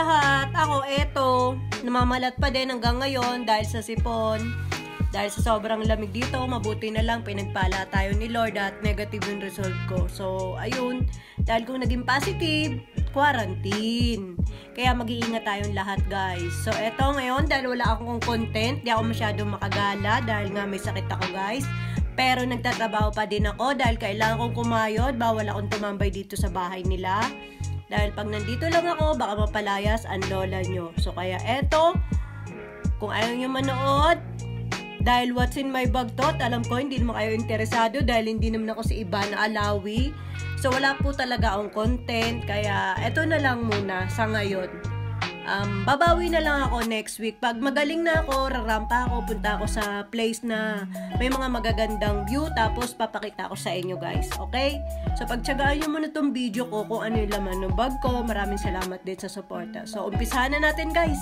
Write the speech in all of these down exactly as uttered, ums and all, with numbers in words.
lahat. Ako, eto, namamalat pa din hanggang ngayon dahil sa sipon. Dahil sa sobrang lamig dito, mabuti na lang pinagpala tayo ni Lord at negative yung result ko. So, ayun, dahil kung naging positive, quarantine. Kaya mag-iingat tayong lahat, guys. So, eto ngayon, dahil wala akong content, di ako masyadong makagala dahil nga may sakit ako, guys. Pero nagtatrabaho pa din ako dahil kailangan kong kumayod, bawal akong tumambay dito sa bahay nila. Dahil pag nandito lang ako, baka mapalayas ang lola nyo. So, kaya eto, kung ayaw nyo manood, dahil what's in my bag to, alam ko hindi naman kayo interesado dahil hindi naman ako si Iba na alawi. So, wala po talaga akong content. Kaya, eto na lang muna sa ngayon. Um, babawi na lang ako next week. Pag magaling na ako, rarampa ako, punta ako sa place na may mga magagandang view. Tapos, papakita ko sa inyo, guys. Okay? So, pagtsagaan nyo muna itong video ko kung ano yung laman ng bag ko. Maraming salamat din sa suporta. So, umpisahan na natin, guys.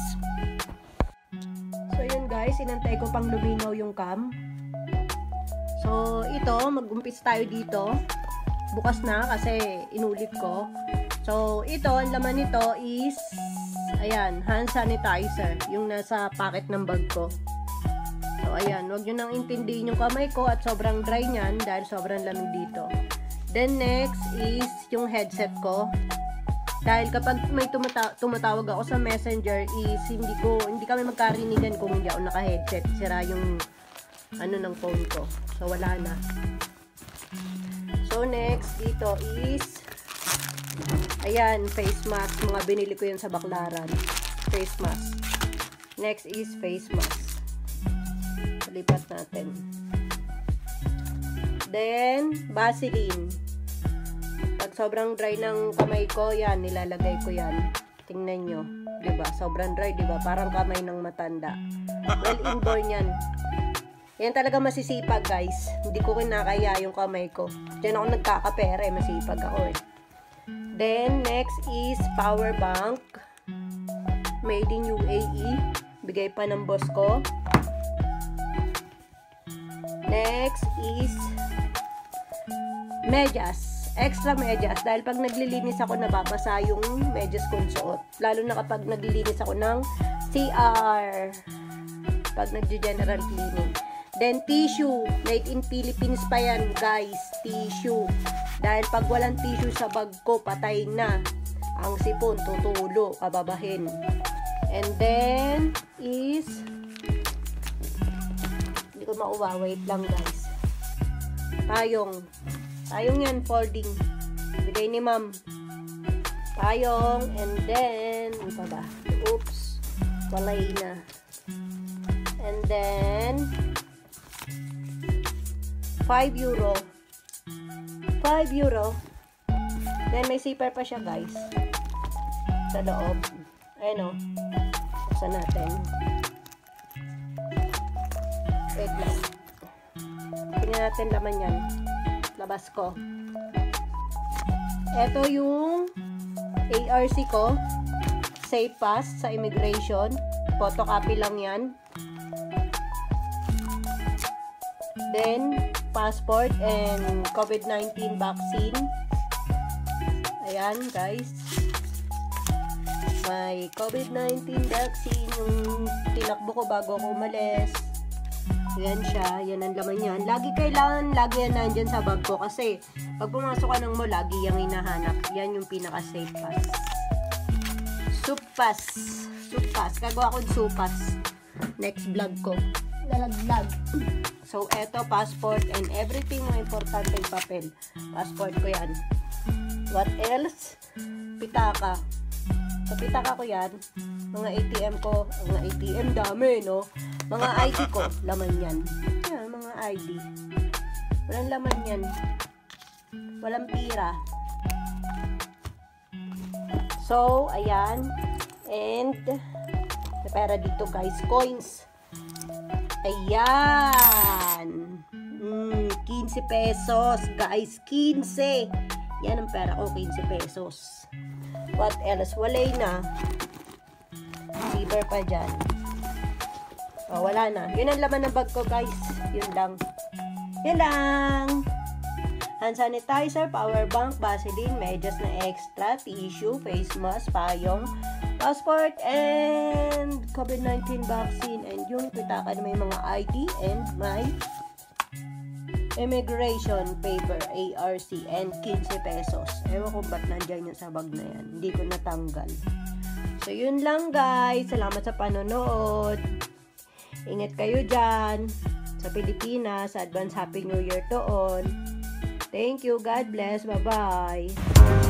So, yun guys, inantay ko pang luminaw yung cam. So, ito, mag-umpis tayo dito. Bukas na kasi inulit ko. So, ito, ang laman nito is, ayan, hand sanitizer. Yung nasa packet ng bag ko. So, ayan, huwag nyo nang intindihin yung kamay ko at sobrang dry nyan dahil sobrang lamig dito. Then, next is yung headset ko. Dahil kapag may tumata tumatawag ako sa messenger is hindi ko hindi kami magkarinigan kung hindi ako naka-headset. Sira yung ano ng phone ko. So wala na. So next dito is ayan, face mask. Mga binili ko yan sa Baclaran. Face mask. Next is face mask. Lipat natin. Then Vaseline. Pag sobrang dry ng kamay ko, yan, nilalagay ko yan. Tingnan nyo. Diba? Sobrang dry, diba? Parang kamay ng matanda. Well, inborn yan. Yan talaga masisipag, guys. Hindi ko kinakaya yung kamay ko. Diyan ako nagkakapere. Masipag ako eh. Then, next is power bank. Made in U A E. Bigay pa ng boss ko. Next is medyas. Extra medyas dahil pag naglilinis ako nababasa yung medyas kong suot. Lalo na kapag naglilinis ako ng C R. Pag nagjo-general cleaning. Then tissue. Made in Philippines pa yan, guys. Tissue. Dahil pag walang tissue sa bag ko, patay na. Ang sipon, tutulo, kababahin. And then is hindi ko mauwa. Wait lang, guys. Payong. Payong yan, folding. Bigay ni ma'am. Payong. And then, ano pa ba? Oops. Walay na. And then, five euro. five euro. Then, may zipper pa siya, guys. Sa loob. Ayan o. Buksan natin. Wait lang. Tingnan natin laman yan. Labas ko. Ito yung A R C ko. Safe pass sa immigration. Photocopy lang yan. Then, passport and COVID nineteen vaccine. Ayan, guys. May COVID nineteen vaccine yung tinakbo ko bago ako umalis. Yan siya. Yan ang laman yan. Lagi kailangan, lagi yan nandyan sa bag ko. Kasi, pag pumasok ka ng mall, lagi yung hinahanap. Yan yung pinaka-safe pass. Soup pass. Soup pass. Gagawa ko soup pass. Next vlog ko. Lalag-vlog. So, eto, passport and everything mga importanteng papel. Passport ko yan. What else? Pitaka. Sa pitaka ko yan. Mga A T M ko. Mga A T M dami, no? Mga I D ko, laman yan. Yan, mga I D. Walang laman yan. Walang pira. So, ayan. And, may pera dito, guys. Coins. Ayan. Mm, fifteen pesos, guys. fifteen. Yan ang pera ko, fifteen pesos. What else? Walay na. Zipper pa dyan. Oh, wala na. Yun ang laman ng bag ko, guys. Yun lang. Yun lang. hand sanitizer, power bank, Vaseline, medyas na extra, tissue, face mask, payong, passport, and COVID nineteen vaccine. And yung pitaka na may mga I D and may immigration paper, A R C, and fifteen pesos. Ewan ko ba't nandyan yung sa bag na yan. Hindi ko natanggal. So, yun lang guys. Salamat sa panonood. Ingat kayo dyan sa Pilipinas. Advance Happy New Year to all. Thank you. God bless. Bye-bye.